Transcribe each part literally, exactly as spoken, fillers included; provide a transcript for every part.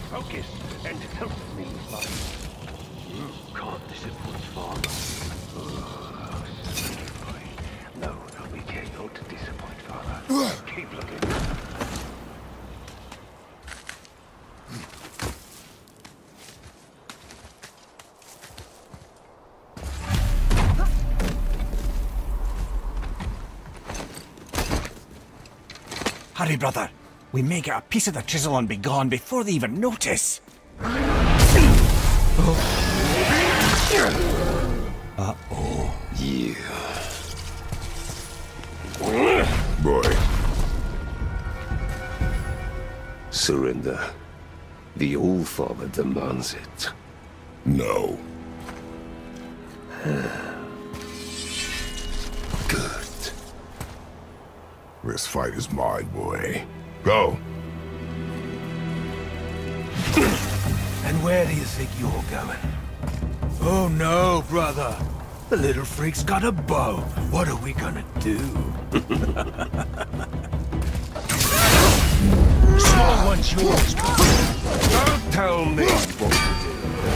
Focus and help me, father. You can't disappoint father. Oh, silly boy. No, no, we can't go to disappoint father. Keep looking. Hurry, brother. We may get a piece of the chisel and be gone before they even notice. Uh-oh. Yeah. Boy. Surrender. The All-Father demands it. No. Good. This fight is mine, boy. Go. And where do you think you're going? Oh no, brother. The little freak's got a bow. What are we gonna do? Small one's yours. Don't tell me what to do.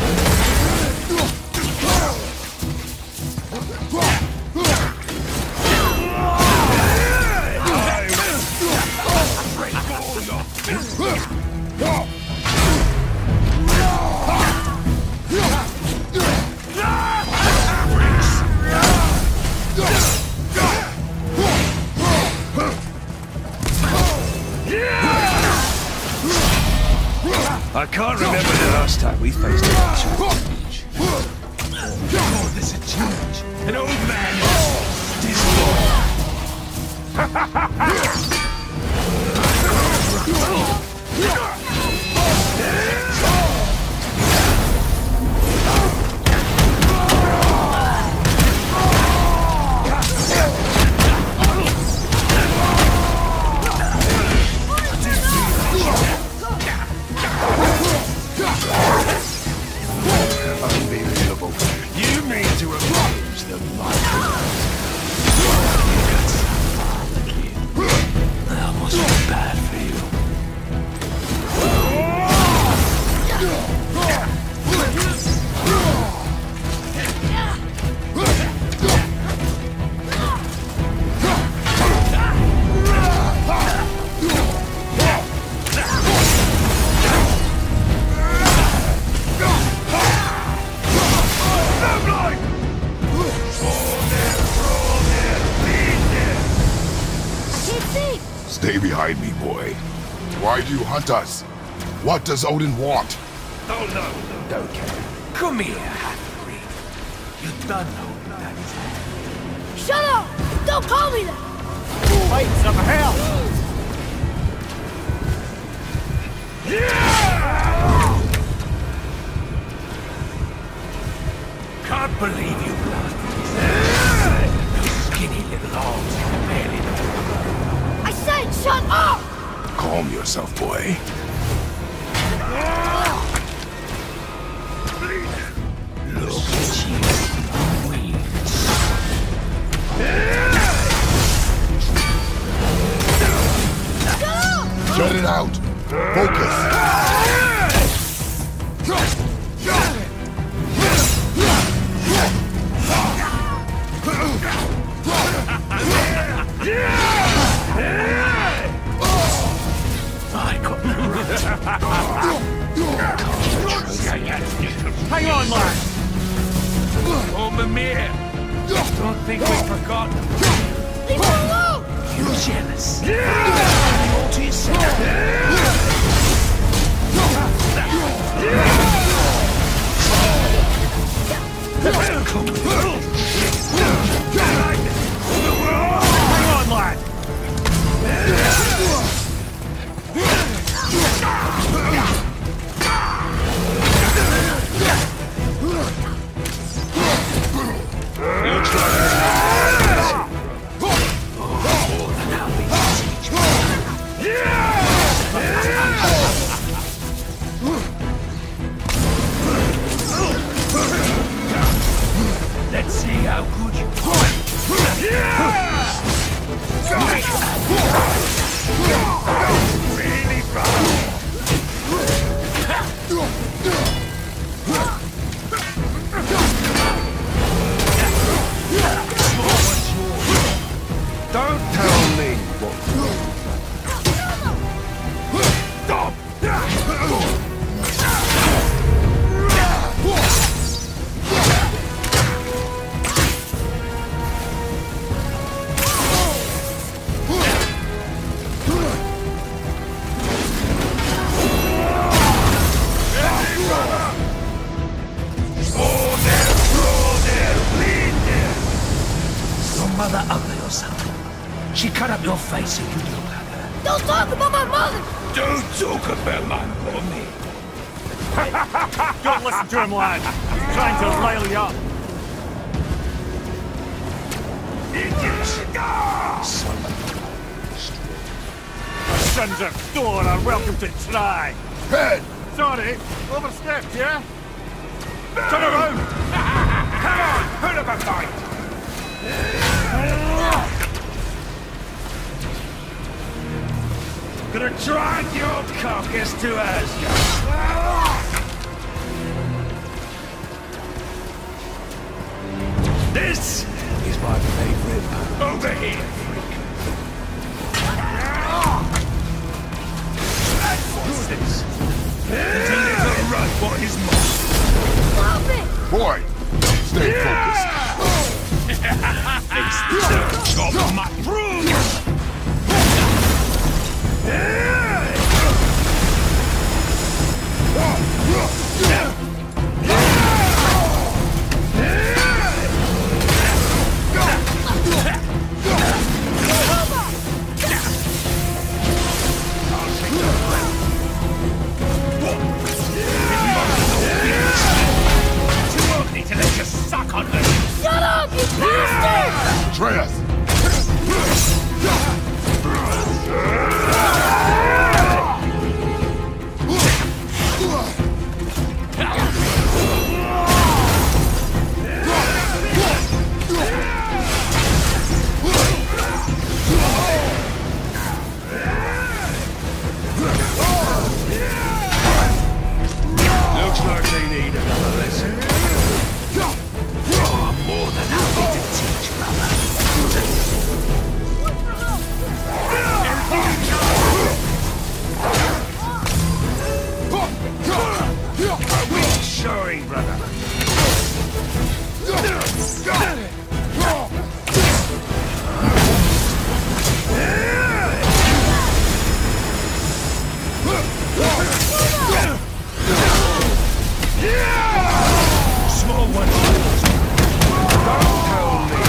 I can't remember the last time we faced an actual challenge. Oh, there's a challenge. An old man Unbelievable. You mean to abuse the mighty? That almost was bad for you. Stay behind me, boy. Why do you hunt us? What does Odin want? Oh no, don't care. Come here, half-breed. You done know that is. Shut up! Don't call me that! Fight some hell! Can't believe you bastards. Those skinny little arms can barely know. I said shut up! Calm yourself, boy. Look at you, weeds. Shut it out. Focus. I got the Hang on, lad! Oh, Mimir! Don't think we've forgotten. Leave me alone! You're jealous. All to yourself. Hang on, lad! Oh, then I'll be siege. face of you look like her. Don't talk about my mother! Don't talk about my mommy. Don't listen to him, lad. He's trying to rile you up. Sons of Thor are welcome to try. Head! Sorry, overstepped, yeah? Turn around! Come on, put up a fight! Gonna drag your carcass to Asgard! This He's my favorite. over here! Who's this? Continue to run for his mom! Stop it! Boy, stay focused. Chop my bruise! Shut up, you bastard! Atreus! Looks like they need another lesson. I'm more than happy to teach, brother. Sorry, brother. Small one. Don't tell me.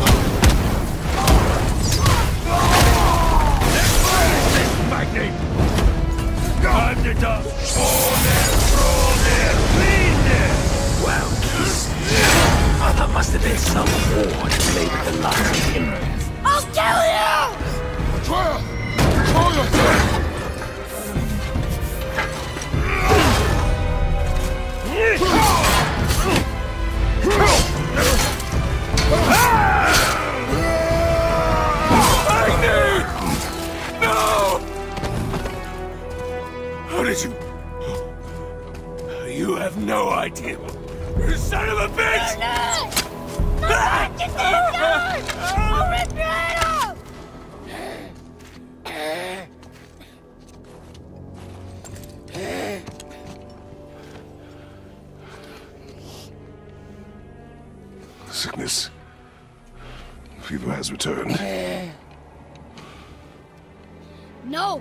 Magni! Time to dust. Fall there, roll there, bleed there. Well, geez. Oh, that must have been some war to play with the last of him. I'll kill you! Atreus! Control yourself! How did you... You have no idea. You son of a bitch! No! No! Get the gun! I'll rip your head off! Sickness. Fever has returned. No!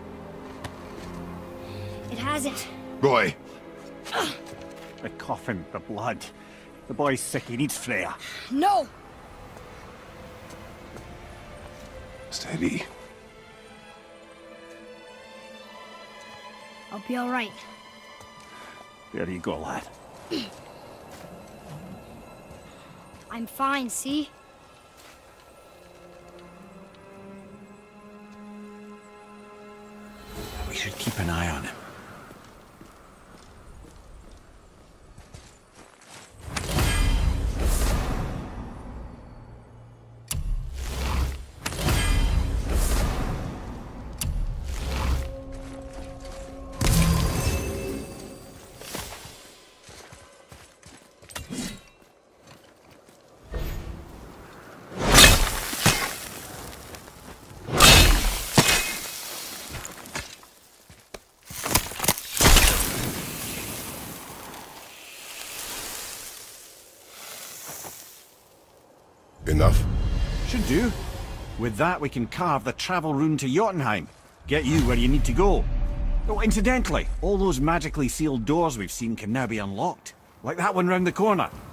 It hasn't. Boy, The coffin, the blood. The boy's sick, he needs Freya. No! steady. I'll be all right. There you go, lad. I'm fine, see? We should keep an eye on him. Enough? Should do. With that, we can carve the travel rune to Jotunheim. Get you where you need to go. Oh, incidentally, all those magically sealed doors we've seen can now be unlocked. Like that one round the corner.